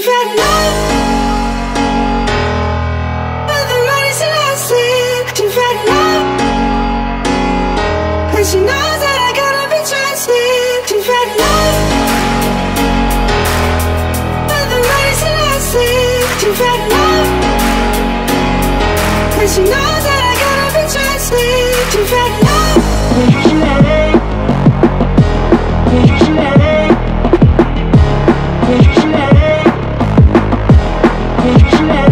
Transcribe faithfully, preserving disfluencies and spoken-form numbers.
You've had enough of the money's elastic. You've had enough, and she knows that I gotta be trusted. You've had enough of the money's elastic. You've had enough, and she knows that I gotta be trusted. You've had enough. We'll be right back.